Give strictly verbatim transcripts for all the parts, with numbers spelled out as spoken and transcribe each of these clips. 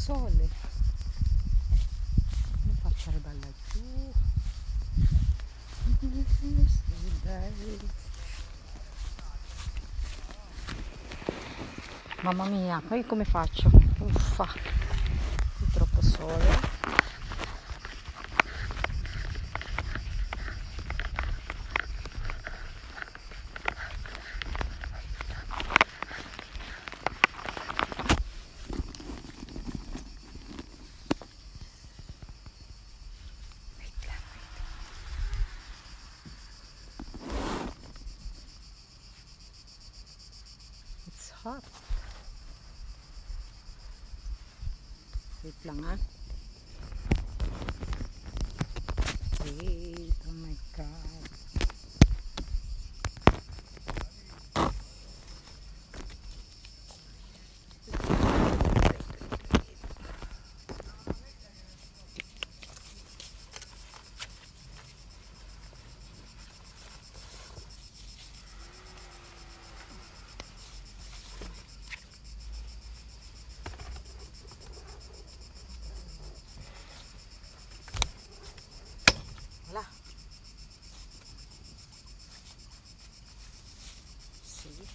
sole. Mi faccio arrivare laggiù. Mamma mia, poi come faccio? Uffa, è troppo sole. It's hot. Wait lang ah. Wait, oh my god. Wala. See?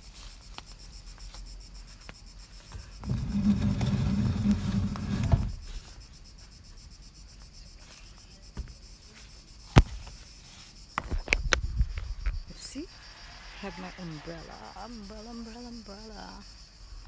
You see? I have my umbrella, umbrella, umbrella, umbrella.